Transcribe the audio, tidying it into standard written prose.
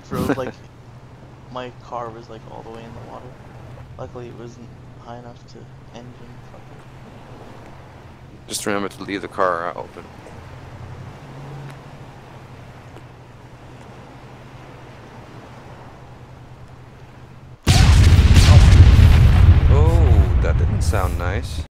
drove like my car was like all the way in the water. Luckily, it wasn't high enough to engine fuck it. Just remember to leave the car open. Oh, that didn't sound nice.